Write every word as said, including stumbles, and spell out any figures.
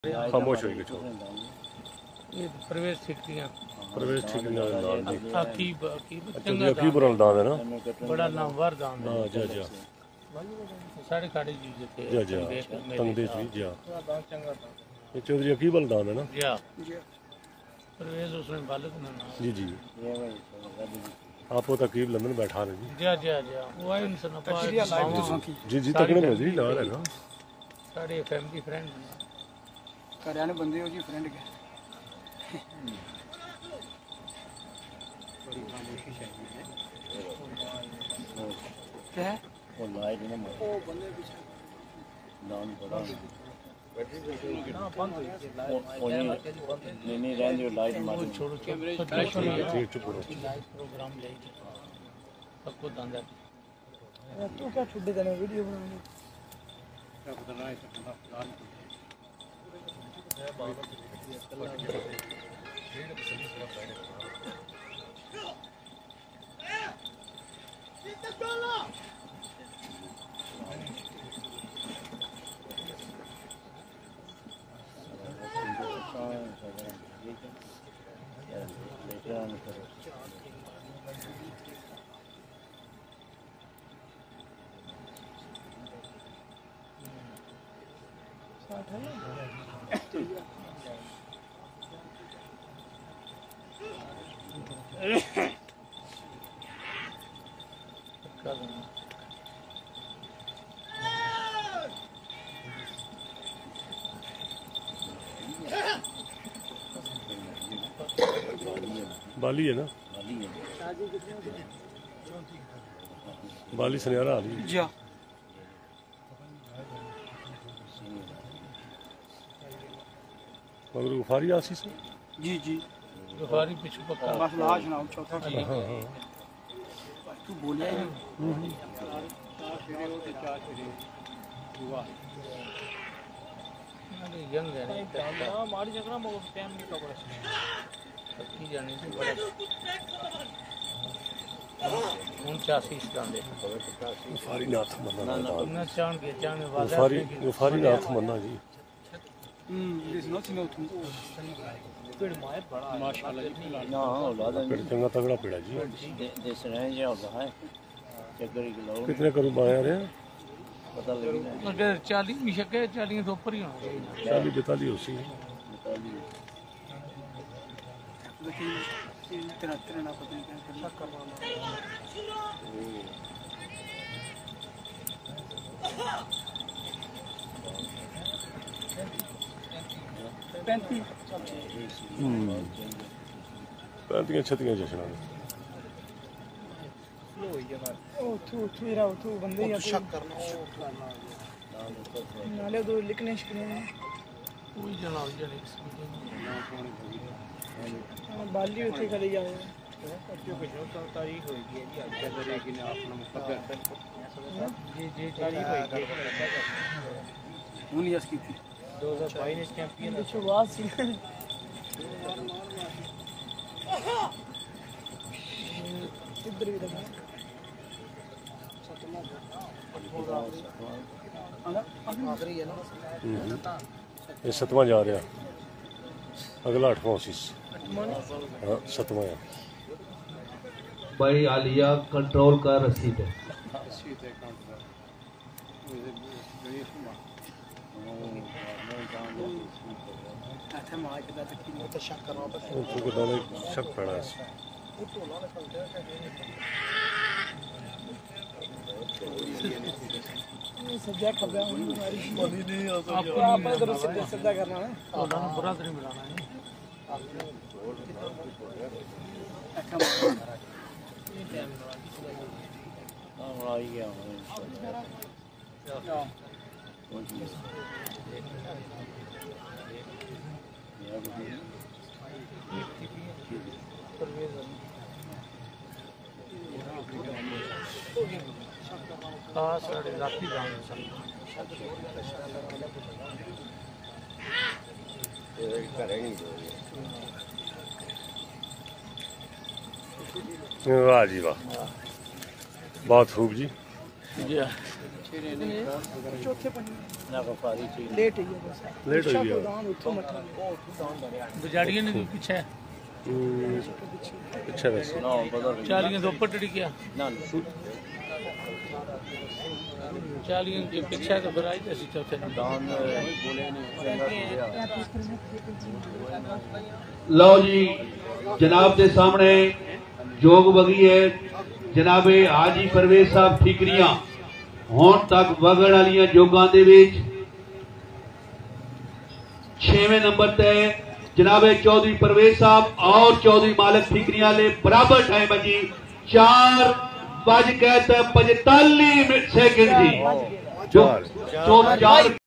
खामोश होई गई ये प्रवेश ठिकरियां प्रवेश ठीक ना नाल दी अकीब अकीब अच्छा चंगा जी अकीब बरल दान है ना बड़ा नामवर दान है हां जा जा साढ़े खाड़ी जी थे जा जा तंगदेश भी जा ये चौधरी अकीब बरल दान है ना जा प्रवेश उसमें बालक ना जी जी आप वो अकीब लंदन बैठा रहे जी जा जा जा वो आए उनसे ना जी जी तकने में जी नाल है ना साढ़े फैमिली फ्रेंड कराने बंदे हो जी फ्रेंड के क्या है वो लाइट ना वो बंदे पीछे डाउन पड़ा ना बंद हो गई लाइट नहीं नहीं रहने दो लाइट मार छोड़ो कैमरे चुप करो लाइव प्रोग्राम ले सबको धंधा तू क्या छुट्टी देने वीडियो बनाने क्या पता ना ऐसा बाली है ना बाली सनियारा आ रही जा मगर गुफारी आसी से जी जी बुखारी पिछू पक्का बस लाश ना चौथा हाँ हाँ तू बोलिया ही यंग है हमारी जगह में टाइम नहीं कवर सबकी जाने से बड़ा उनचासी स्टांडे गुफारी नाथ मन्ना ना चांद के चांद वाला गुफारी गुफारी नाथ मन्ना जी हम्म दिस नॉट नो तुम पेड़ मार बड़ा माशाल्लाह जी ना औलाद पेड़ चंगा तगड़ा पेड़ा जी देश रहे जा है चक्कर की लो कितने करूँ बाया रहे पता लगी ना अगर चालीस भी शके चालीस तो ऊपर ही होना चालीस बैतालीस उसी लेकिन तेरा तेरा ना पता नहीं क्या करवाना पैंतीस पैंतियां छत्तियां जशना ओ तू तू इरा तू बंदे या शक करना नाले दो लिखने शिखने कोई जना जने बाली उठे करे जाओ जो कुछ हो तारीख होगी जी आज करे कि ना अपना मुकद्दर जी जी तारीख होगी उन्नीस की थी दो हज़ार बाईस चैंपियन पीछे बात सी इधर भी देखा आखिरी है ना ये सतवां जा रहा अगला अठवां सी हाँ सतवां है भाई आलिया कंट्रोल कर रसीद है अच्छा मार के तक की मत शक करना बस उनको दाने शक पड़ा है सजा खबर हमारी पानी नहीं आता आपको आप इधर से सजा करना है तो ना बुरा नहीं मिलाना है अच्छा हां आई गया खास साढ़े राती जान वाह जी वाह बहुत खूब जी जी चौथे पंजे ना गफारी चाहिए लेट है बस लेट हो गया दान उठो मठा गुजारिया ने भी पीछे है अच्छा वैसे ना बदल चालियां तो ऊपर टड़ी गया ना चालियां के पीछे तो फिर आई जैसी चौथे दिन। दान बोले नहीं चंगा लो जी जनाब के सामने जोग वगी है जनाबे हाजी परवेज साहब ठीकरियां हुण तक वगण वालियां जोगां दे विच छेवें नंबर ते जनाबे चौधरी परवेज साहब और चौधरी मालिक ठीकरियां ले बराबर टाइम जी चार बज के पंजताली सेकंड जी जो चार चार